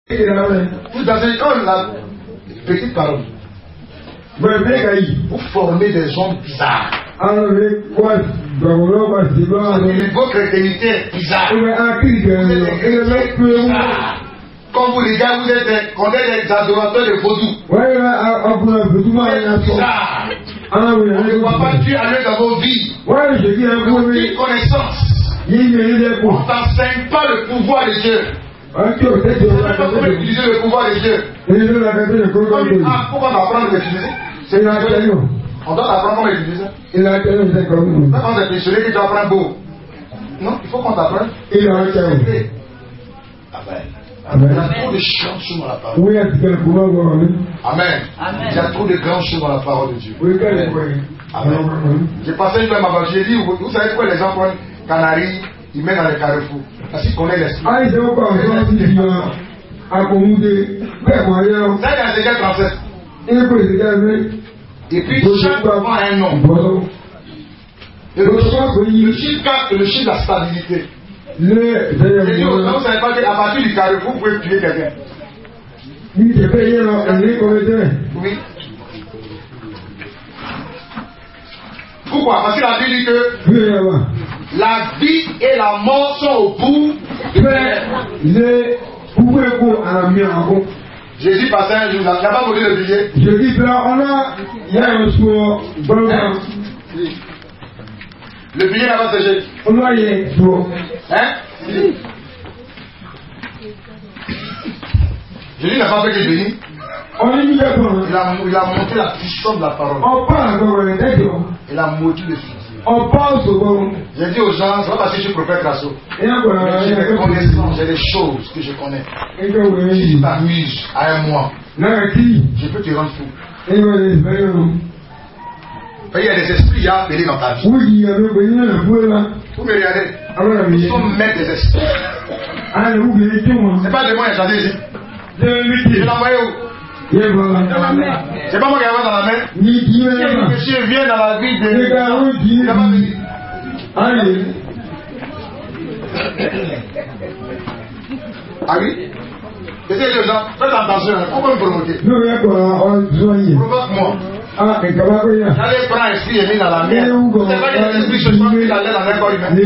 Vous avez la petite parole. Vous formez des hommes bizarres. Votre chrétienté est bizarre. Comme vous les gars, vous êtes des adorateurs de vaudou. Vous êtes bizarres. On ne voit pas Dieu aller dans vos vies. Aucune connaissance. On ne t'enseigne pas le pouvoir de Dieu. On ne sait pas comment utiliser le pouvoir de Dieu. Pourquoi apprendre à l'utiliser? C'est on doit apprendre comment l'utiliser. Quand tu es missionnaire, tu dois apprendre beau. Non, il faut qu'on t'apprenne. Amen. Il y a trop de chants sur la parole. Amen. Il y a trop de grands chants dans la parole de Dieu. Amen. J'ai passé une fois ma j'ai dit, vous savez pourquoi les gens prennent canaries, ils mettent dans les carrefours? Parce qu'ils connaissent l'esprit. Ça, c'est dans Ézéchiel 37. Et puis chaque enfant a un nom. Et le chiffre 4, c'est le chiffre de la stabilité. Vous ne savez pas qu'à partir du carrefour, vous pouvez tuer quelqu'un. Oui. Pourquoi? Parce qu'il a dit que la vie et la mort sont au bout de Jésus passait un jour, il n'a pas volé le billet. Le billet n'a pas séché. Hein? Jésus n'a pas fait que béni. Il a montré la puissance de la parole. Il a maudit le fils. J'ai dit aux gens, c'est pas parce que je suis prophète Rasso. J'ai des connaissances, j'ai des choses que je connais. Si tu t'amuses à un mois, je peux te rendre fou. Il y a des esprits à appeler dans ta vie. Vous me regardez. Nous sommes maîtres des esprits. C'est pas de moi qui ai chanté ici. Je l'ai envoyé où? C'est pas moi qui avais dans la main. Si le monsieur vient dans la vie de. Il n'a pas venu. Ah oui? Essayez les gens, faites attention, pourquoi me provoquer? Provoque-moi. J'allais prendre un esprit et mis dans la mer. C'est pas que l'esprit se soit mis dans un corps humain.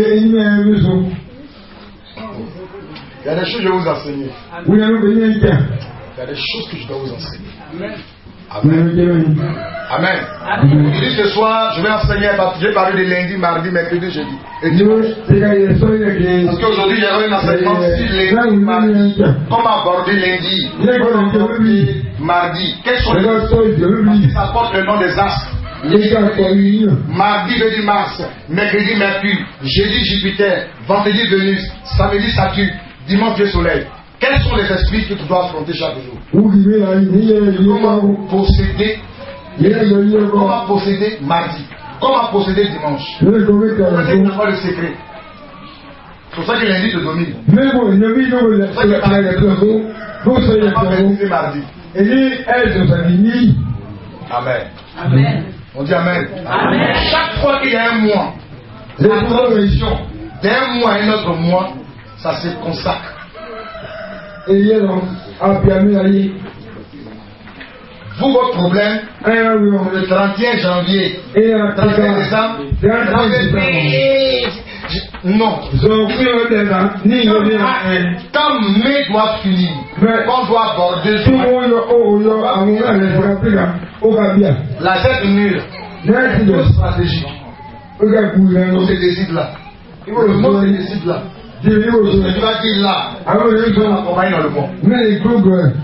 Il y a des choses que je vais vous enseigner. Il y a des choses que je dois vous enseigner. Amen. Amen. Amen. Ce soir, je vais enseigner, je vais parler de lundi, mardi, mercredi, jeudi. Et dimanche. Parce qu'aujourd'hui, il y a un enseignement sur lundi, mardi. Comment aborder lundi? Comment aborder mardi? Quels sont les choses? Ça porte le nom des astres. Mardi, veut dire Mars. Mercredi, Mercure. Jeudi, Jupiter. Vendredi, Vénus. Samedi, Saturne. Dimanche, Dieu Soleil. Quels sont les esprits que tu dois affronter chaque jour? Comment posséder? Comment posséder mardi? Comment posséder dimanche? C'est le secret. C'est pour ça que lundi te domine. C'est pour ça que pas maîtriser mardi. Amen. Amen. On dit Amen. Amen. Chaque fois qu'il y a un mois, la transition d'un mois à un autre mois, ça se consacre. Vous, votre problème, le 31 janvier, 31 décembre, non. Quand mai doit finir, on doit aborder la tête mûre, c'est stratégique. C'est décide là. Le mot c'est décide là. Tu vas dire là, tu vas l'accompagner dans le monde.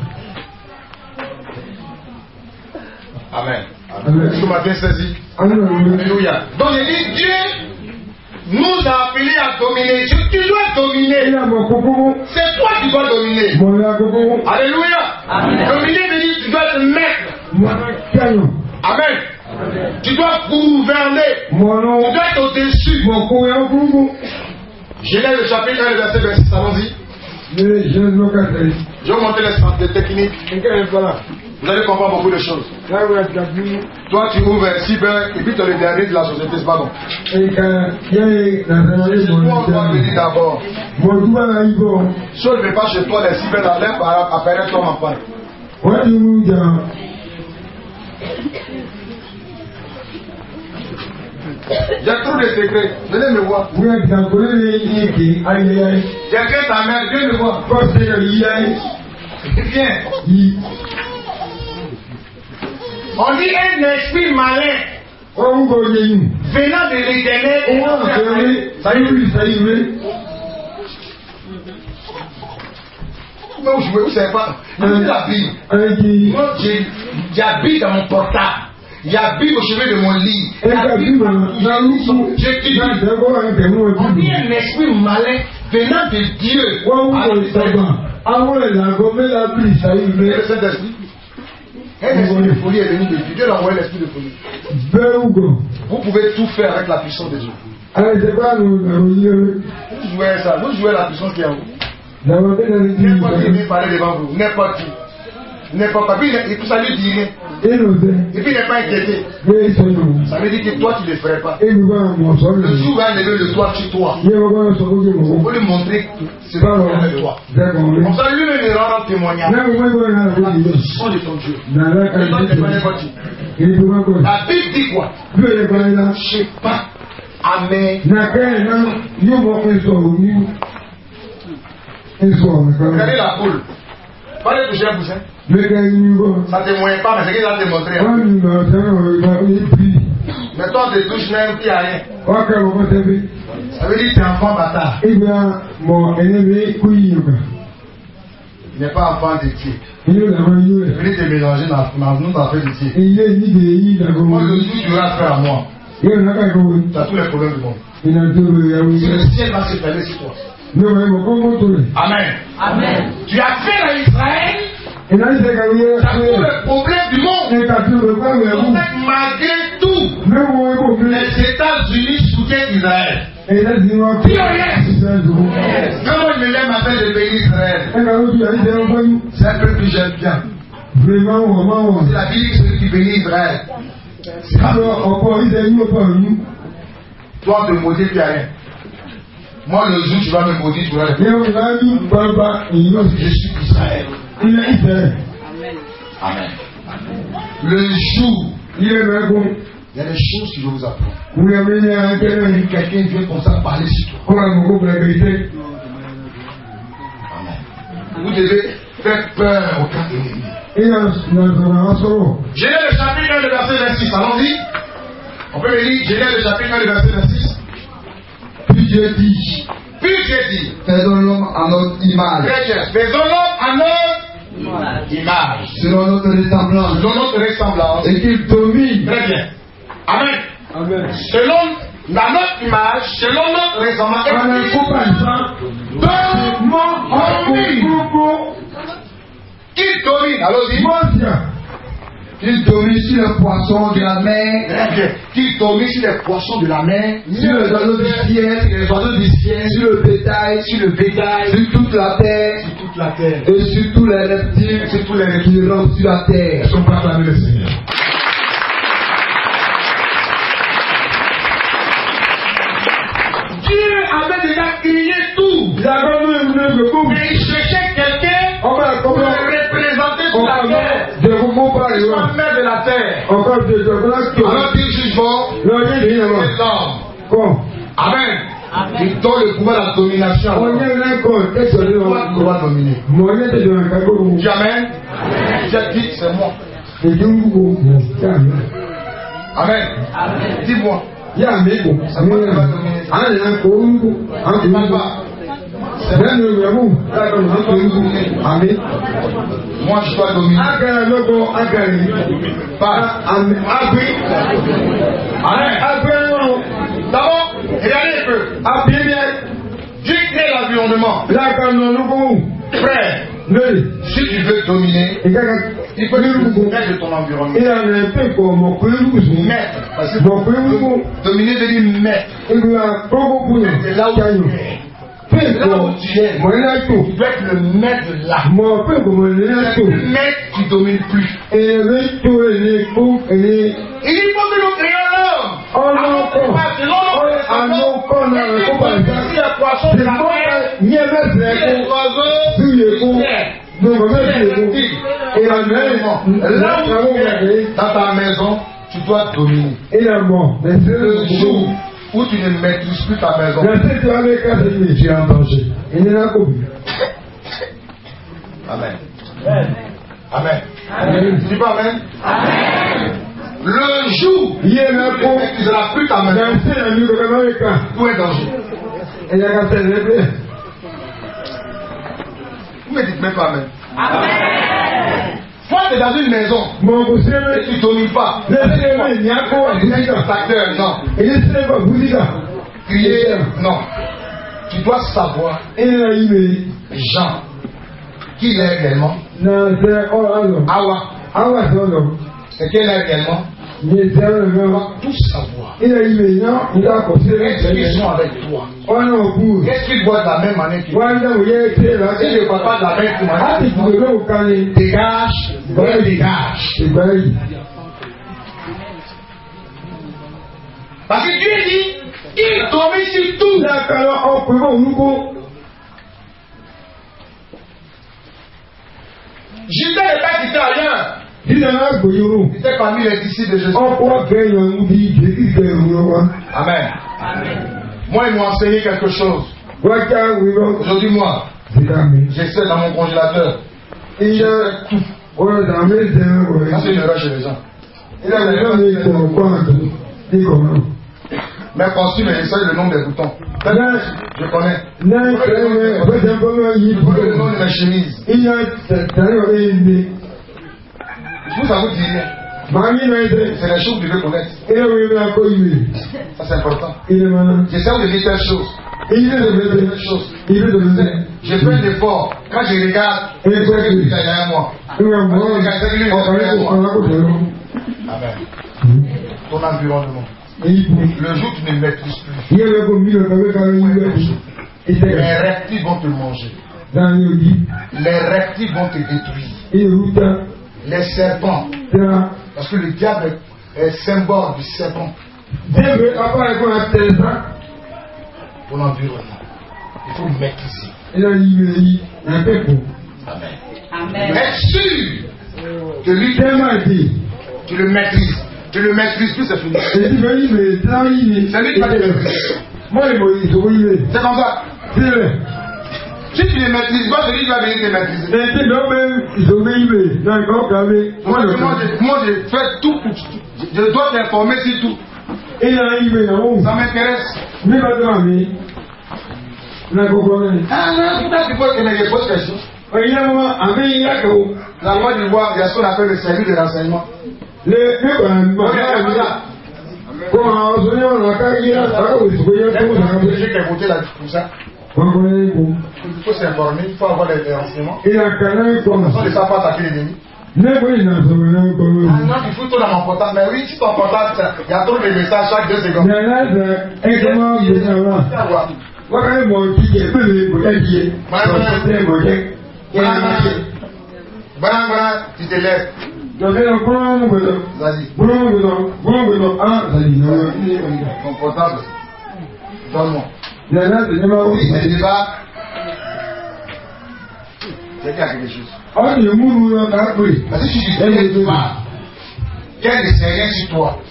Amen. Ce matin saisi. Alléluia. Donc il dit Dieu nous a appelés à dominer. Tu dois dominer. C'est toi qui dois dominer. Alléluia. Dominer veut dire tu dois te mettre. Amen. Tu dois gouverner. Tu dois être au-dessus. Genèse le chapitre 1, le verset 26, allons-y. Je vais vous montrer les techniques. Vous allez comprendre beaucoup de choses. Toi, tu ouvres un cyber et puis tu es le dernier de la société, c'est pas bon. C'est toi qui dois venir d'abord. Si on ne fait pas chez toi, les cyber apparaissent comme en panne. J'ai trop de secrets. Venez me voir. J'ai créé ta mère, viens me voir. Viens. On dit un esprit malin venant de l'Éternel. Ça y est. Mais où vous savez pas. Moi, j'habite dans mon portable. J'habite au chevet de mon lit. On dit un esprit malin venant de Dieu. Le Saint-Esprit. Un esprit de folie est venu de Dieu. Dieu l'a envoyé l'esprit de folie. Vous pouvez tout faire avec la puissance de Dieu. Vous jouez ça. Vous jouez la puissance qui est en vous. N'importe qui vient parler devant vous. N'importe qui. N'importe qui. Et puis ça lui dit rien. Et puis il n'est pas inquiété. Ça veut dire que toi tu ne le ferais pas. Le jour où il va lever le toit sur toi, il faut lui montrer que c'est pas de toi. Comme ça lui-même il rend un témoignage. La puissance de ton Dieu. La Bible dit quoi? Je ne sais pas. Amen. Regardez la poule. Parlez toucher un poussin. Ça ne témoigne pas, mais c'est qu'il a démontré. Mais toi, tu touches même qui a rien. Ça veut dire que tu es enfant bâtard. Il n'est pas enfant de Dieu. Il veut te mélanger dans notre affaire de Dieu. Moi, le jour tu vas faire à moi. Tu as tous les problèmes du monde. Si le ciel va se fermer sur toi. Amen. Amen. Tu as fait à Israël. Tu as tous les problèmes du monde. Malgré tout, les États-Unis soutiennent Israël. Comment je me lève à faire le pays d'Israël? C'est un peu que j'aime bien. C'est la Bible qui bénit Israël. Toi, te maudis, tu n'as rien. Moi, le jour tu vas me maudire, tu vas le faire. Je suis Israël. Amen. Le jour, il y a des choses que je vous apprends. Quelqu'un vient comme ça parler sur toi. Amen. Vous devez faire peur au cas de l'ennemi. Genèse le chapitre 1, le verset 26. Allons-y. On peut me lire Genèse le chapitre 1, le verset 26. Puis Dieu dit, faisons l'homme à notre image. Très bien. Faisons l'homme à notre image. Selon notre ressemblance. Et qu'il domine. Très bien. Amen. Amen. Selon notre image, selon notre ressemblance. Qu'il domine. Allons-y. Qu'il domine sur les poissons de la mer. Très bien. Qu'il domine sur les poissons de la mer. Sur les oiseaux du ciel. Sur le bétail. Sur toute la terre. Et sur tous les reptiles. Qui rampent sur la terre. Ils sont pas acclamés le Seigneur. Dieu avait déjà créé tout. Mais il cherchait quelqu'un pour le représenter sur la terre. La mère de la terre. Alors dit jugement. Amen. Il donne le pouvoir de la domination. Toi, tu dois dominer. Dis amen. J'ai dit, c'est moi. Amen. Dis-moi. C'est moi qui va dominer. Moi je dois dominer. D'abord, regardez un peu. Dieu crée l'environnement. Frère, si tu veux dominer, il faut que tu de ton environnement. Maître. Parce que dominer veut dire maître. C'est là où tu es. Là où tu es, tu dois être le maître là. Tu es le maître, tu ne domines plus. Il faut que nous créions l'homme. Si les poissons s'arrêtent, si les oiseaux, et là où tu es, dans ta maison, tu dois dominer. Le jour où tu ne maîtrises plus ta maison, tu es en danger. Amen. Amen. Tu dis pas amen? Le jour où tu ne maîtriseras plus ta maison, tout est danger. Vous ne dites même pas amen. Quand tu es dans une maison et tu ne domines pas, tu es un facteur, non. Crier, non. Tu dois savoir, Jean, qui il est réellement. Awa. Et qui il est réellement. On doit tout savoir. Est-ce qu'ils sont avec toi? Est-ce qu'ils boivent de la même manière que toi? Si ne boivent pas de la même manière, dégage. Parce que Dieu dit, il domine sur tout. Judas n'est pas quitté ailleurs. Il était parmi les disciples de Jésus. Amen. Moi, ils m'ont enseigné quelque chose. Aujourd'hui, moi, j'essaie dans mon congélateur. J'ai tout. Ça, c'est une erreur chez les gens. Mais costume, j'essaie le nom des boutons. Je connais. Le nom de mes chemises. Vous avez dit, c'est les choses que tu veux connaître. Ça, c'est important. J'essaie de dire telle chose. Je fais un effort. Quand je regarde, je sais que tu es derrière moi. Amen. Ton environnement. Le jour où tu ne maîtrises plus, les reptiles vont te manger. Les reptiles vont te détruire. Les serpents. Parce que le diable est symbole du serpent. Ton environnement. Il faut maîtriser. Amen. Être sûr que lui, tu le maîtrises. Tu le maîtrises plus, c'est fini. C'est lui qui va te maîtriser. C'est comme ça. Si tu ne maîtrises pas, c'est lui qui va venir te maîtriser. Moi, je fais tout. Je dois t'informer sur tout. Ça m'intéresse. Pourquoi tu poses des fausses questions? La loi du roi, il y a ce qu'on appelle le service de renseignement. Il faut s'informer, il faut avoir des renseignements. On ne sait pas attaquer l'ennemi. Non, il faut tout dans mon portable. Mais oui, si ton portable, il y a trop de messages chaque 2 secondes. Tu te lèves. Vas-y. Ton portable. Donne-moi. Oui, c'est débat. C'est qu'il y a quelque chose. Parce que si tu ne pas, quel ne sait rien sur toi.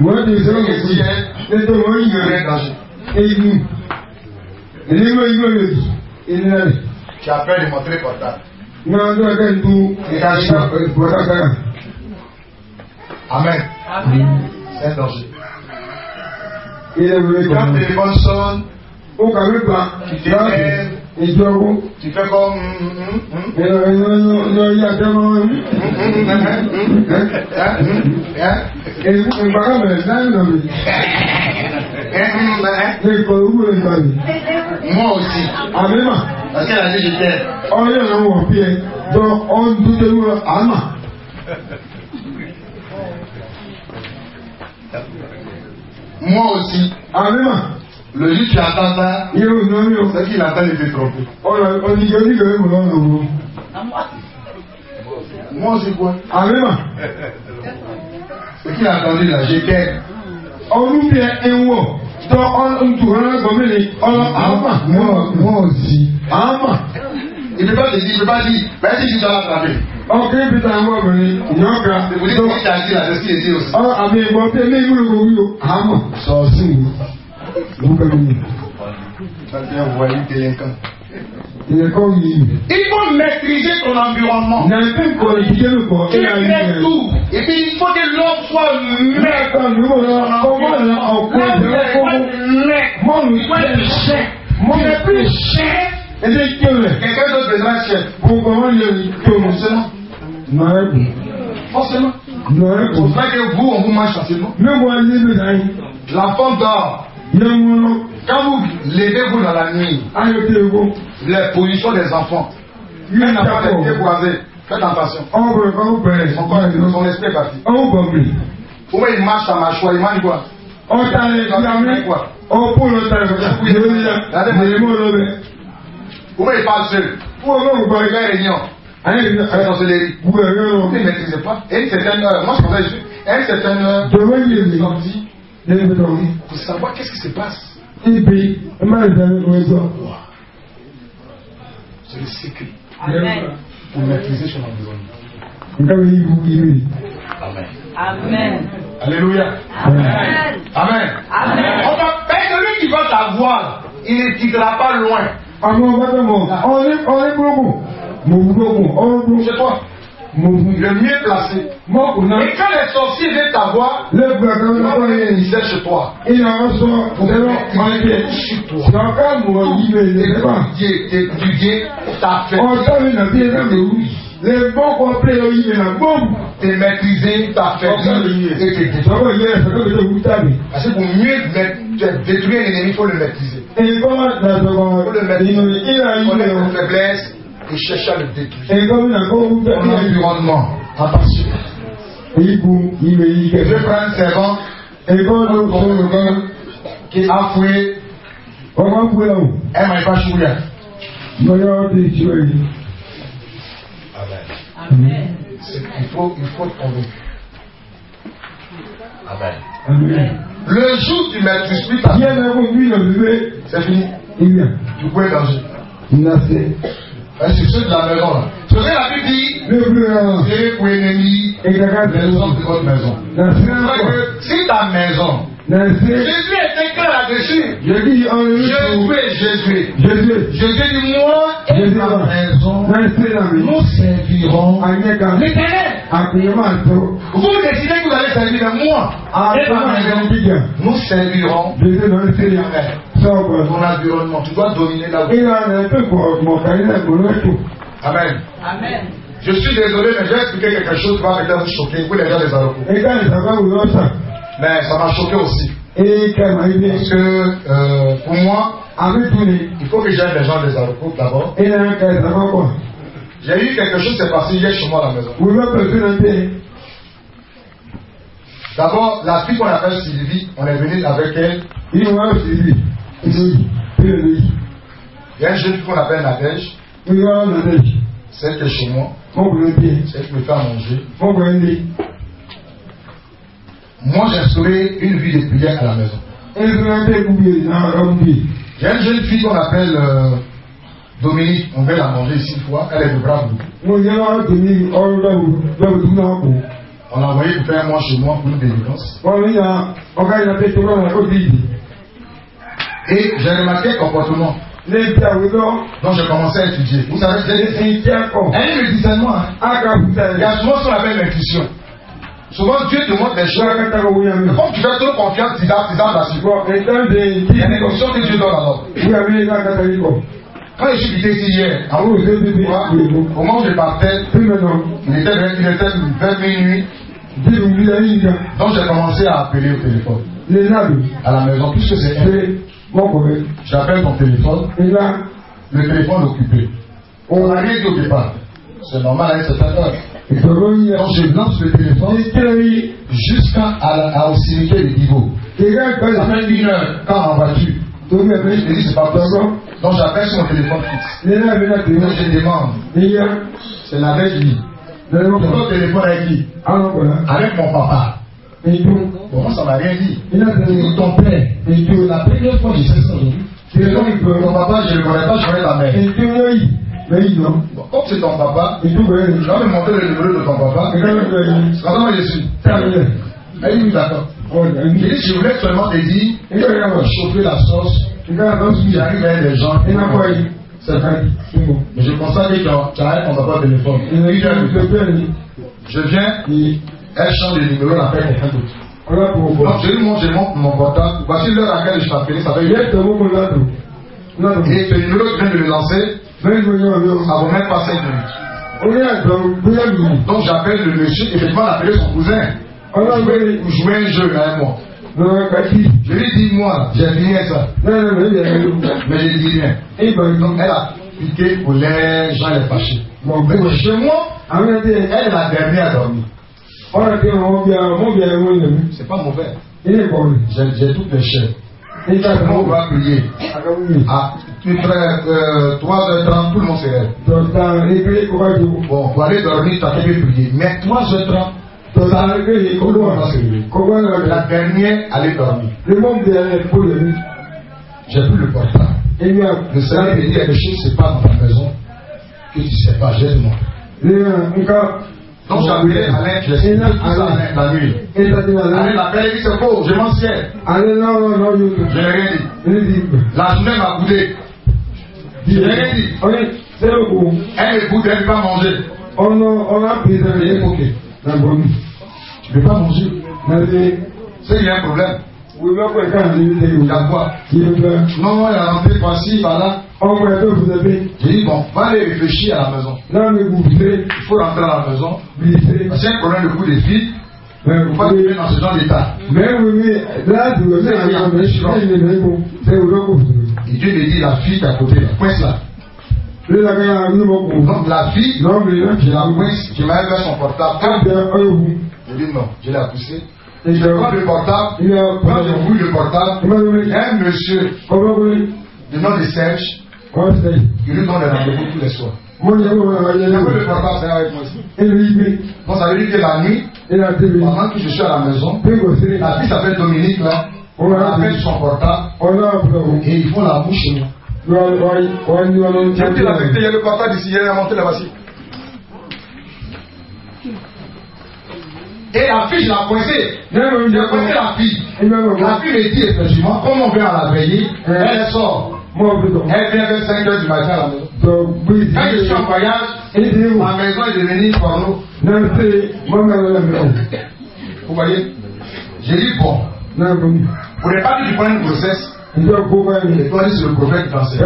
Tu as peur de montrer le portable. Amen. C'est un danger. Quand le téléphone sonne, tu t'énerves, tu fais comme. Moi aussi. Parce qu'elle a dit je t'aime. Moi aussi. Le jour tu attends ça, c'est qu'il attend de te tromper. Moi c'est quoi? C'est qu'il a attendu là, j'étais. Moi aussi. Il ne peut pas te dire, il ne peut pas dire, mais si tu dois l'attraper. Ok, putain, moi, vous dites que tu as dit là, c'est ce qu'il dit aussi. Il faut maîtriser ton environnement. Tu fais tout. Et puis il faut que l'homme soit maître. Tu n'es plus chef. Quelqu'un d'autre besoin de chef. Forcément. C'est vrai que vous, on vous mange facilement. La femme dort. Quand vous levez-vous dans la nuit, les positions des enfants, une affaire est déboisée, faites attention. Son esprit est parti. Pourquoi il marche à mâchoire, il mange quoi? Pourquoi il parle seul? Pourquoi il fait réunion? Vous ne maîtrisez pas. Et une certaine heure, moi je pensais à une certaine heure, pour savoir qu'est-ce qui se passe. C'est le secret. Amen. Pour maîtriser son environnement. Amen. Amen. Alléluia. Amen. Amen. Amen. Celui qui va t'avoir, il ne quittera pas loin. C'est toi. Le mieux placé. Et quand les sorciers viennent t'avoir, ils cherchent chez toi. Pour t'étudier ta fête. Les bons complets, t'es maîtriser ta fête et tes détruire. Parce que pour mieux détruire l'ennemi, il faut le maîtriser. Il faut le maîtriser. Connaître nos faiblesses et chercher à le détruire. Ton environnement. Attention. Je prends un servant qui a fouillé. Elle m'a pas chouillé. Amen. Il faut tomber. Amen. Amen. Le jour où tu maîtrises plus ta vie, c'est fini. Tu peux être danger. C'est ceux de la maison là. Ce que la Bible dit, c'est pour ennemi les hommes de votre maison. C'est vrai que si ta maison, Jésus était clair là-dessus. Jésus dit moi et ma maison, nous servirons l'Éternel. Vous décidez que vous allez servir, mais moi et ma maison, nous servirons l'Éternel. Ton environnement, tu dois dominer là où. Amen. Amen. Je suis désolé, mais je vais expliquer quelque chose qui va peut-être vous choquer. Vous les gens des aéroports. Mais ça m'a choqué aussi. Parce que pour moi, il faut que j'aille les gens des aéroports d'abord. J'ai eu quelque chose qui s'est passé hier chez moi à la maison. D'abord, la fille qu'on appelle Sylvie, on est venu avec elle. Il y a une jeune fille qu'on appelle Nadège. Celle qui est chez moi. Celle qui me fait à manger. Moi, j'ai instauré une vie de prière à la maison. Il y a une jeune fille qu'on appelle Dominique. On va la manger ici une fois. Elle est de Bravo. On l'a envoyé pour faire moi chez moi pour une délivrance. Et j'ai remarqué le comportement. Donc j'ai commencé à étudier. Vous savez, elle est le discernement. Il y a souvent ce qu'on appelle l'intuition. Souvent Dieu te montre des choses. Comme tu fais trop confiance, tu as la support. Il y a des instructions que Dieu donne alors. Quand je suis quitté ici hier, au moment où je partais, il était 20 minuit. Donc j'ai commencé à appeler au téléphone. À la maison, puisque c'est elle. J'appelle ton téléphone. Et là, le téléphone est occupé. On n'a rien dit au départ. C'est normal à une certaine heure. Donc je lance le téléphone jusqu'à au cimetière de Divo. Ça fait 1 heure quand en voiture. Je dis c'est pas possible. Donc j'appelle sur mon téléphone fixe. Donc je demande. C'est la veille du lit. Ton téléphone avec qui? Avec mon papa. Bon, ça m'a rien dit. Ton père. La première fois que je sais ça aujourd'hui. Ton papa, je ne le connais pas, je connais ta mère. Bon, comme c'est ton papa, je vais me montrer le numéro de ton papa. C'est comme ça que je suis. Elle dit oui, d'accord. Je voulais seulement te dire, chauffer la sauce. J'arrive avec les gens. C'est vrai. Mais je constate que tu as ton papa au téléphone. Je viens, elle change de numéro, elle appelle quelqu'un d'autre. Donc je lui montre mon portable. Voici l'heure à laquelle je t'appelais, ça fait. Et ce numéro que je viens de le lancer, ça ne vaut même pas 5 minutes. Donc j'appelle le monsieur, effectivement, d'appeler son cousin. Pour jouer un jeu avec moi. Je lui dis, moi, j'ai rien ça. Mais je dis rien. Donc elle a piqué pour les gens les fâchés. Chez moi, elle est la dernière à dormir. C'est pas mauvais. J'ai toutes les chaînes. On va prier. À 3h30, tout le monde se lève. Bon, pour aller dormir, tu as qu'à prier. Mais 3h30, la dernière allait dormir. J'ai pris le portable. Le Seigneur me dit quelque chose, c'est pas dans ta maison que tu sais pas, j'ai demandé. Donc j'appelais Alain, je l'ai tout ça la nuit. Alain l'appelle et dit c'est faux, je m'en sais. Je n'ai rien dit. La journée m'a boudé. Je n'ai rien dit. Elle me boude, elle ne peut pas manger. On a pris tu ne peux pas manger. C'est qu'il y a un problème. Il y a quoi? Non, il y a rentré par-ci, par-là. J'ai dit bon, va aller réfléchir à la maison. Il faut rentrer à la maison. Parce qu'il y a un problème de coup des filles. Il ne faut pas vivre dans ce genre d'état. Et Dieu me dit la fille qui est à côté, la coince là. Donc la fille, je la coince, je m'avais fait son portable. Je dis non, je l'ai poussé. Et je prends le portable, quand je fouille le portable, il y a un monsieur, du nom de Serge, qui lui donne des rendez-vous tous les soirs. Le portable, c'est avec moi aussi. Donc ça veut dire que la nuit, pendant que je suis à la maison, la fille s'appelle Dominique là, on appelle son portable, et ils font la bouche chez moi. J'ai dit la vérité, il y a le portable ici, il y a monté là-bas. Et la fille, je l'ai coincée. J'ai coincé la fille. La fille me dit effectivement, comme on vient à la veiller, elle sort. Elle vient vers 5 h du matin à la maison. Quand je suis en voyage, ma maison est devenue porno. Vous voyez? J'ai dit bon, vous n'avez pas dit du point de grossesse. Et toi, c'est le prophète qui t'enseigne.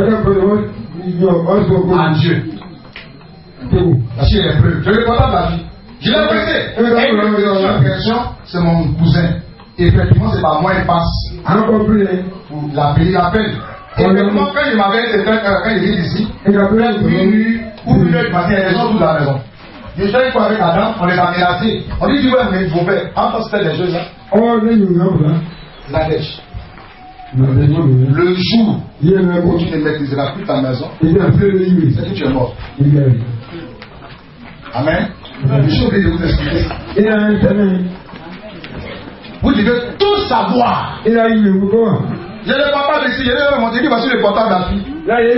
À Dieu. Parce qu'il est preuve. Je ne vais pas la vie. Je l'ai pressé. C'est mon cousin. Effectivement, c'est pas moi, il passe. Pour l'appeler, il appelle. Et effectivement, quand il m'avait été quand il est ici, il a pris minuit ou 1 h du matin, il y a des gens tous à la maison. Je suis avec la dame, on les a menacés. On dit, ouais, mais il faut faire. En fait, c'était des choses là. La dèche. Le jour où tu ne maîtriseras plus ta maison, c'est que tu es mort. Amen. Je suis obligé de vous expliquer. Vous devez tout savoir. J'ai le papa ici, j'ai le monté qui va sur le portable de la fille.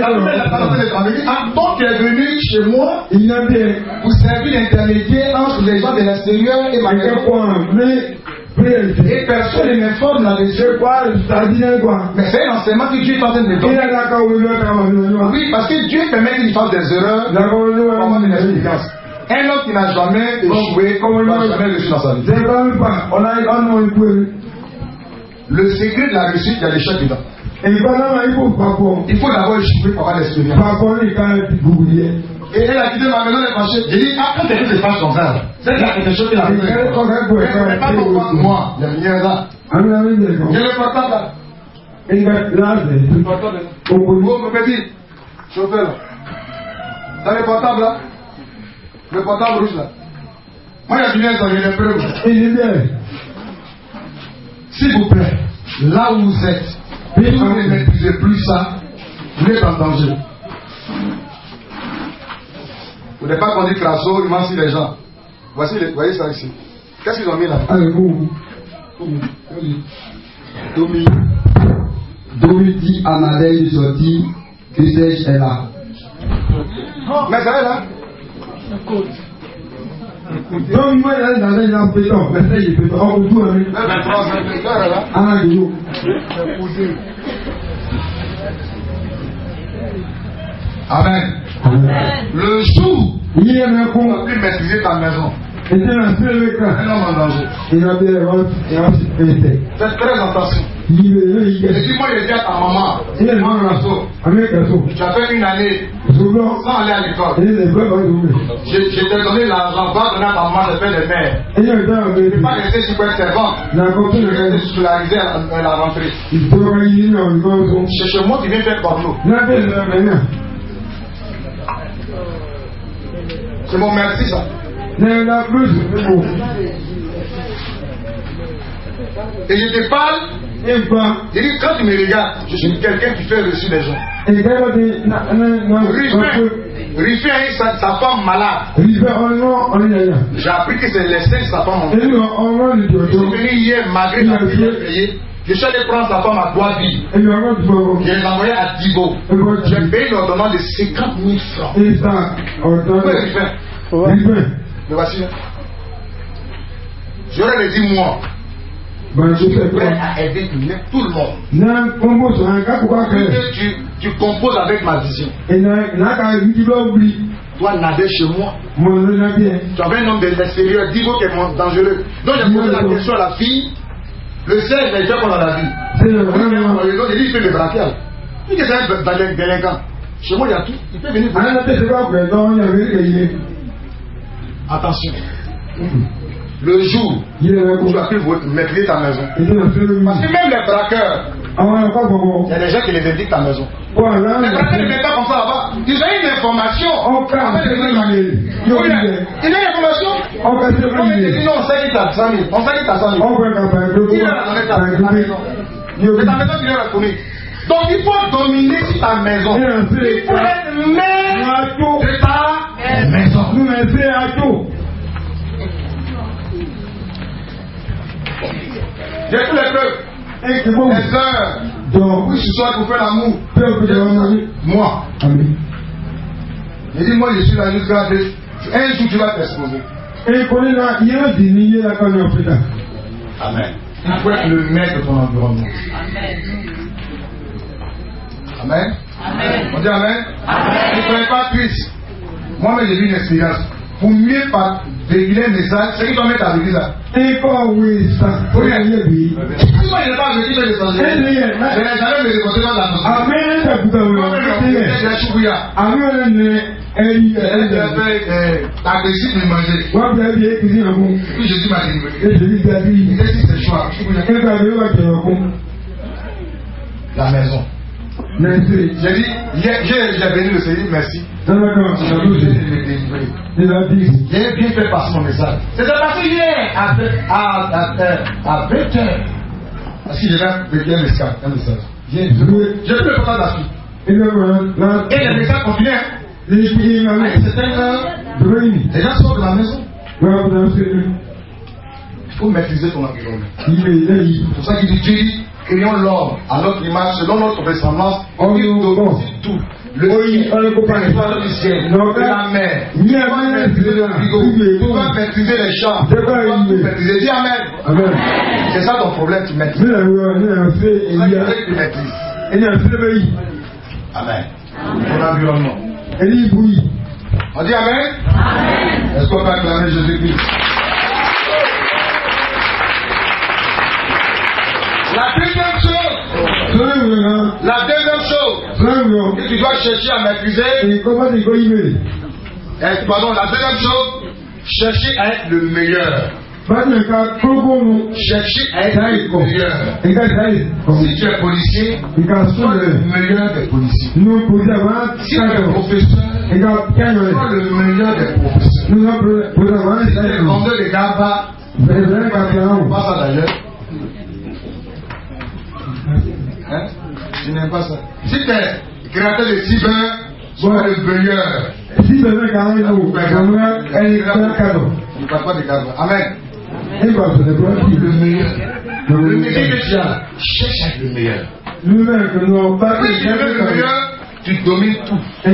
Donc tu es venu chez moi pour servir l'intermédiaire entre les gens de l'extérieur et ma maison. Et personne ne m'informe là-dessus. Mais c'est un enseignement que Dieu est en train de donner. Oui, parce que Dieu permet qu'il fasse des erreurs pour avoir une expérience. Un homme qui n'a jamais échoué, n'a jamais réussi dans sa vie. Le secret de la réussite, il y a l'échec dedans. Il faut d'abord échouer pour avoir l'expérience. Et elle a quitté ma maison, elle est fâchée. J'ai dit, quand quelque chose se passe comme ça, c'est quelque chose qui l'a fait. Mais pas pourquoi moi, il y a rien là. J'ai le portable là. Le portable là. Oh, mon petit, chauffeur là. T'as le portable là? Le portable rouge là. Moi, il y a bien ça, j'ai les preuves. S'il vous plaît, là où vous êtes, Si vous ne maîtrisez plus ça, vous êtes en danger. Vous n'avez pas conduit Crasso, il mentit les gens. Voici, voyez ça ici. Qu'est-ce qu'ils ont mis là? Domi dit à Nadège de sortir, que sais-je est là. Mais ça est là? Donc, moi, il a un pétant, mais ça, il peut pas. On peut tout. Ah, il Amen. Le jour où tu as pu maîtriser ta maison, un homme en danger. Faites très attention. Et dis moi, je dis à ta maman, tu as fait une année sans aller à l'école. Je t'ai donné l'argent, va donner à ta maman, je fais des mères. Tu ne peux pas rester sur quoi servante. Tu peux rester scolarisé à la rentrée. C'est chez moi qui vient faire porno. C'est mon merci ça. Et je te parle. Je dis quand tu me regardes, je suis quelqu'un qui fait reçu des gens. Ruffin a eu sa femme malade. J'ai appris que c'est l'essai de sa femme. Je suis venu hier malgré la payée. Je suis allé prendre sa femme à Douabi. Je l'ai envoyé à Dibo. J'ai payé l'ordonnance de 50 000 francs. Ruffin. Mais voici. J'aurais dit moi. Je suis prêt à aider tout le monde. Tu composes avec ma vision. Toi, nader chez moi. Tu avais un homme de l'extérieur, Divo qui est dangereux. Donc j'ai posé la question à la fille. Le sel, les gens qu'on a la vie. Il dit il fait le braquage. Il dit c'est un délinquant. Chez moi, il y a tout. Il peut venir. Attention. Le jour où tu as pu maîtriser ta maison. Parce que même les braqueurs, il y a des gens qui les indiquent ta maison. Les braqueurs ne mettent pas comme ça là-bas. Ils ont une information. Il a une information. Il dit non, on sait qu'il t'a 100 000. On sait qu'il t'a 100 000. Il a ta maison. C'est ta maison qui vient la commune. Donc il faut dominer sur ta maison. Il faut être maître de ta maison. J'ai tous les preuves. Les heures. Donc, oui, ce soir, pour faire l'amour. Moi. J'ai dit, moi, je suis là jusqu'à un jour, tu vas t'exposer. Amen. Il faut être le maître de ton environnement. Amen. Amen. On dit Amen. Tu ne soyez pas triste. Moi-même, j'ai vu une expérience. Pour mieux véhiculer un message, c'est qu'il doit mettre à l'église là. Moi, je n'ai pas vécu de l'étranger. Je n'ai jamais me déporté dans la agressif de manger. Puis Jésus m'a délivré. Il a dit c'est choix. La maison. J'ai dit, j'ai béni le Seigneur, merci. J'ai bien fait passer mon message. C'était passé hier à 20h. Parce que j'ai vécu un message. J'ai pu le parler la suite. Et le message continue. C'est un heure. Les gens sortent de la maison. Il faut maîtriser ton environnement. C'est pour ça qu'il dit Dieu, créons l'homme à notre image, selon notre ressemblance. On domine tout. Le ciel, la mer, tu vas maîtriser le frigo, tu vas maîtriser les champs, tu vas maîtriser. Dis Amen. C'est ça ton problème, tu maîtrises. Tu maîtrises. Amen. Ton environnement. On dit Amen. Est-ce qu'on peut acclamer Jésus-Christ? La deuxième chose que tu dois chercher à maîtriser, pardon, la deuxième chose, chercher à être le meilleur. Chercher à être le meilleur. Si tu es policier, sois le meilleur des policiers. Si tu es professeur, sois le meilleur des professeurs. Si tu es vendeur de GABA, pas ça d'ailleurs. Je n'aime pas ça. Si tu es créateur de 6 bains, sois le meilleur. Si tu veux quand même, il n'y a cadeau. Il ne parle pas de cadeau. Amen. Le meilleur. Le meilleur. Cherche à être le meilleur. Si tu veux le meilleur, tu domines tout. On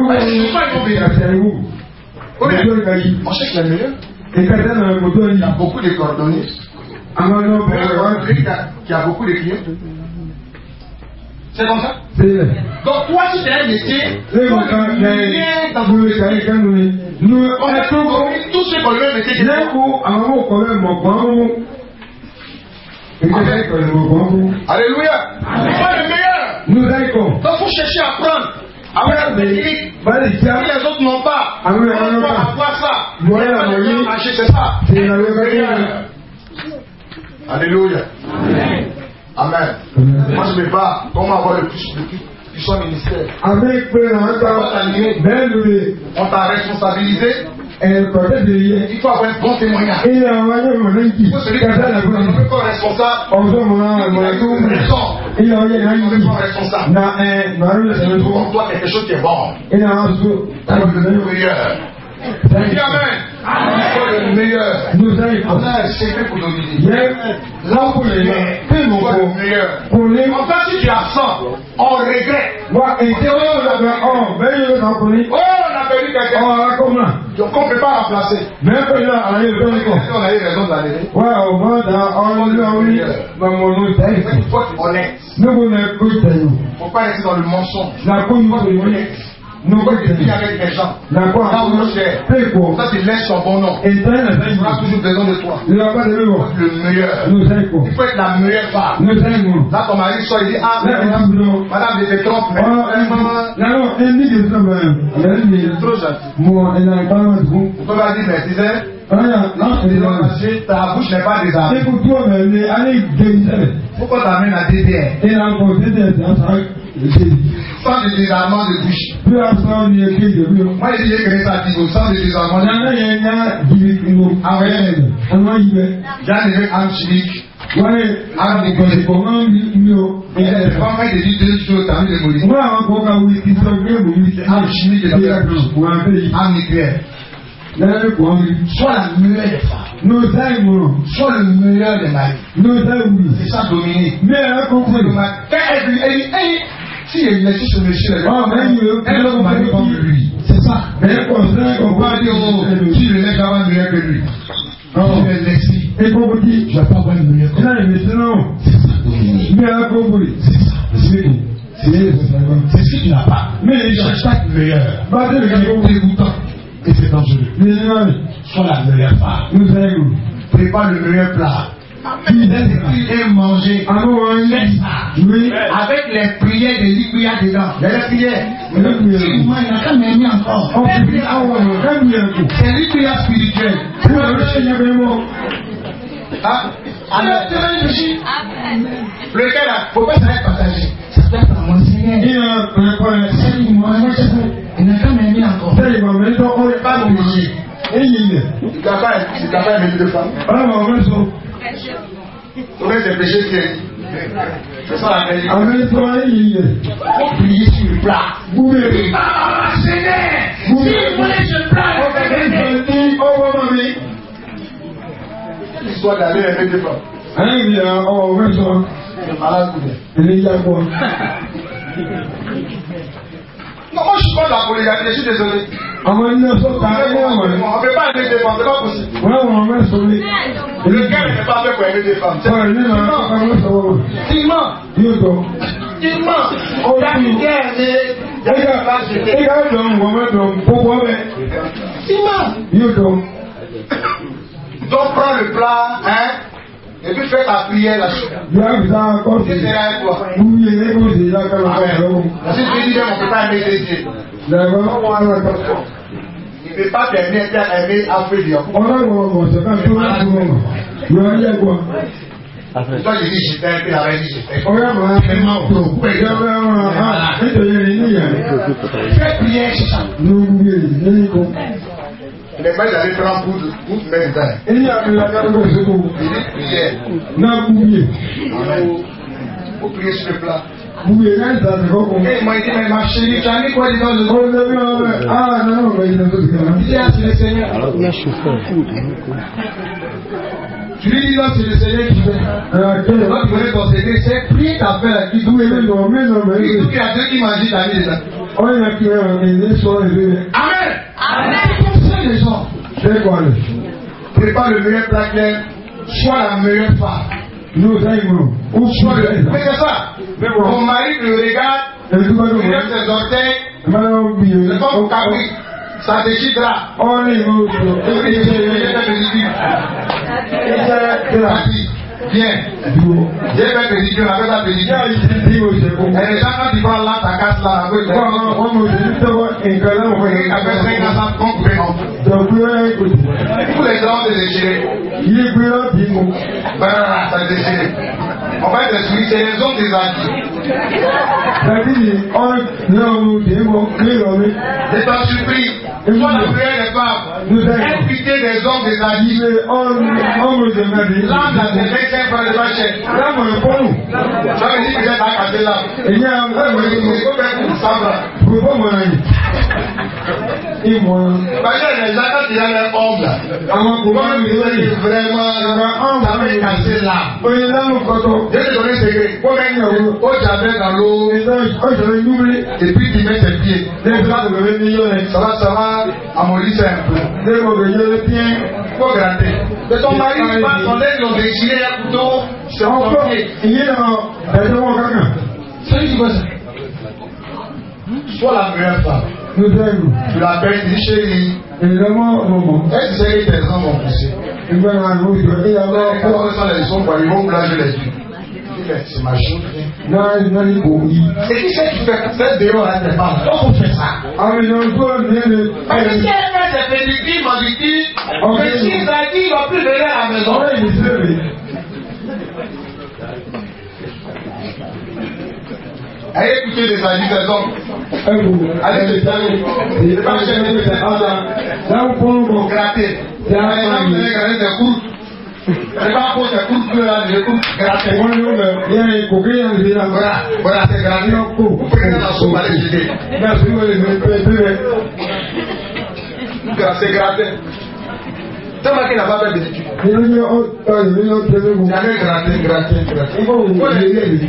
cherche le meilleur. Il y a beaucoup de cordonniers. Qui a beaucoup de clients. C'est comme ça? Donc toi, si tu as un métier, on a tous ceux qui ont le même métier. Alléluia. Sois le meilleur. Donc il faut chercher à apprendre. Avec la technique, si les autres n'ont pas, on doit avoir ça. C'est ça. Alléluia. Amen. Moi je me bats. Comment avoir le plus puissant ministère? On t'a responsabilisé. Il faut avoir un bon témoignage. Il faut celui qui est responsable. Il est responsable. C'est pour toi quelque chose qui est bon. Dis Amen. Le meilleur. On a un secret pour dominer. Là pour le meilleur. En fait, si tu as 100, on regrette. On a perdu quelqu'un. Donc on ne peut pas remplacer. On a eu raison de la donner. Il faut être honnête. Il ne faut pas rester dans le mensonge. Il faut être honnête. Nous avons avec les gens. Là où ça tu laisses ton bon nom. Il aura toujours besoin de toi. Le meilleur. Il faut être la meilleure femme. Là ton mari sort, il dit ah madame je te trompe. Mais trop gentil. On peut pas dire mais tu sais. Ta bouche n'est pas désarmée. Pourquoi t'amènes à DDR? Sans le désarmement de bouche. Moi je dis j'ai créé ça à Tigo, sans le désarmement de bouche. J'ai enlevé un chimique. Il y a des femmes qui disent 2 jours, t'as mis les mots. Un chimique de la bouche. Un nucléaire. Sois la meilleure des femmes. Sois le meilleur des maris. C'est ça dominer. Si il laisse ce monsieur, elle va marier comme lui. C'est ça. On va dire, si le mec va meilleur que lui. Tu l'as laissé. Je ne vais pas avoir une meilleure que lui. C'est ça dominer. C'est ça. C'est ce que tu n'as pas. Mais cherche pas le meilleur. C'est dégoûtant. Et c'est dangereux. Sois la meilleure femme. Prépare le meilleur plat. Et manger. Avec les prières de lui, il y a dedans. Il y a les prières. Il n'a qu'à m'aimer encore. C'est lui qui est spirituel. Lequel là? Faut pas s'arrêter partager. Ça peut être mon Seigneur. Il n'a qu'à m'aimer encore. Pas mon péché. Tu n'as pas aimé de femme. Combien de péchés c'est? C'est ça la vérité. Priez sur le plat. Seigneur, si vous voulez ce plat, l'histoire d'aller aimer deux femmes. C'est malade ou bien? Non, moi je suis pas de la polygamie, je suis désolé. On ne peut pas aimer des femmes, c'est pas possible. Le gars n'est pas fait pour aimer des femmes. Il ment. Donc prends le plat, hein, et puis fais ta prière là-dessus. C'est derrière toi. Si tu dis on ne peut pas aimer les yeux. Il ne peut pas t'aimer Afrique. Toi, je dis je t'aime, puis la reine dit je t'aime. Fais prière, c'est ça. Les gens allaient prendre pour mettre dedans. Il dit prière. Il faut prier sur le plat. Vous voulez ça, c'est quoi? Et il m'a dit, mais ma chérie, tu as mis quoi dedans le dos? Ah non, mais il a tout dit, c'est le Seigneur. Tu lui dis, non, c'est le Seigneur qui fait. Donc, tu voulais t'enseigner, c'est prier ta paix qui doit être. Il y a deux qui m'ont dit, t'as mis dedans. Amen. Amen. C'est comme ça, les gens. C'est quoi? Prépare le meilleur plat clair, soit la meilleure femme. Nous aimons. Ou soit le. Mais c'est ça. Mon mari le regarde, il regarde ses orteils, c'est comme cabri, ça déchire là. On est bon. Viens. J'ai fait pédicure, on a fait la pédicure. Et les gens, quand ils parlent là, ça casse là. On a fait 5 ans contre prénom. Tous les gens se déchirent. Ça déchire. En fait, l'esprit, c'est les hommes des acquis. C'est un surpris. Soit la prière des femmes, impliquer des hommes des acquis. L'âme n'a pas été par les vaches. Ça veut dire que j'ai à casser là. Il faut faire pour ça. Parce que les gens, quand il y a les hommes là, vraiment, ça va casser là. Je te donne un secret. Au jardin dans l'eau, et puis tu mets tes pieds. Ça va amollir un peu. Il faut gratter. Mais ton mari, ton lèvre, ils ont déchiré un couteau sur ton pied. C'est lui qui fait ça. Sois la meilleure femme. Tu l'appelles, tu dis chérie. Est-ce que tes enfants vont pousser? Quand les sont ils vont blaguer les yeux. C'est ma chose. Et qui c'est qui fait cette dehors à tes femmes? Pourquoi on fait ça? Parce qu'elle fait ses pédicures, maudicures. Mais si il a dit, il va plus venir à la maison. Allez écouter les avis des hommes. Allez les avis. Il ne pas chercher les avis. Pour gratter. Par exemple, vous allez gratter des coups. C'est pas pour des coups de là, des coups gratter. Voilà, c'est gratter. Vous prenez la soupe, allez jeter. C'est gratter. Tu as marqué la barbe d'études. Jamais gratter.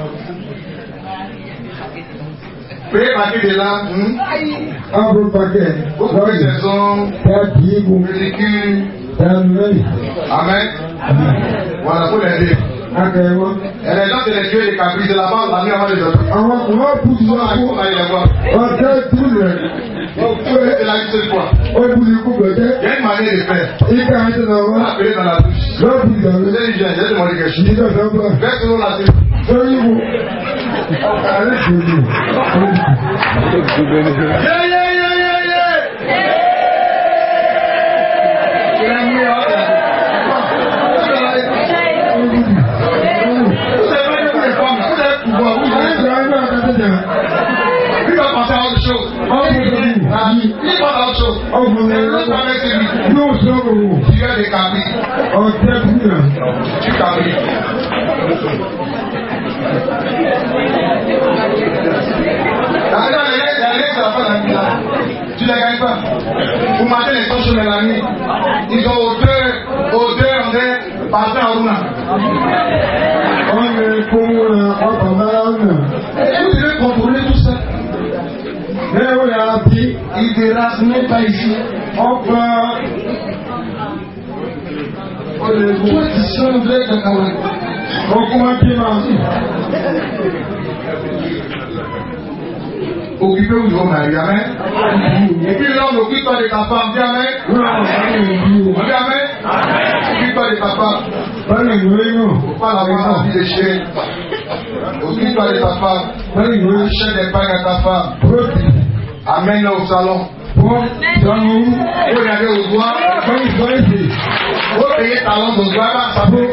Priez partir de là. Vous pouvez des hommes, pédicure. Amen. Voilà, pour l'aider. Et les gens, c'est les dieux et les caprices de la base, la nuit avant les autres. On va aller les voir. Vous pouvez être là une seule fois. Il y a une manière de faire. On va appeler dans la bouche. J'ai demandé quelque chose. Fais selon la tête. Il va penser à autre chose. Il pense à autre chose. Tu as des caprices. Tu caprices. Tu ne les gagnes pas. Vous matez les choses sur la nuit. Ils ont odeur, on est passé en roulant. Vous devez contrôler tout ça. Il ne dérace même pas ici. Toi, tu semblais de Kawan. Occupez-vous de vos maris, amen. Et puis l'homme, occupe-toi de ta femme, dis amen. Dis amen. Occupe-toi de ta femme. Faut pas l'avoir envie de chier. Occupe-toi de ta femme. Achète des pains à ta femme. Amène-le au salon. Regardez au doigt. Vous payez ta langue au doigt. Ça peut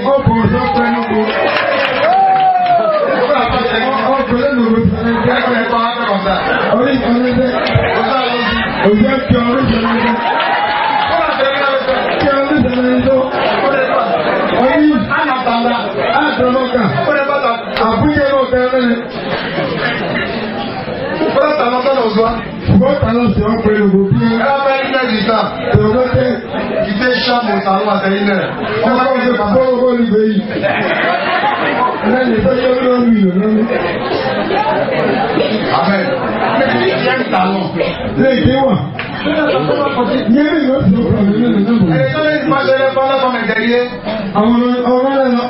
talent, c'est un peu le beau pied. Elle a fait 1 heure du temps. Quitter chambre au salon à 1 heure. On va faire pas. Amen. Mais il y a un talent. Elle est dans les marchés, elle est pas là comme un guerrier.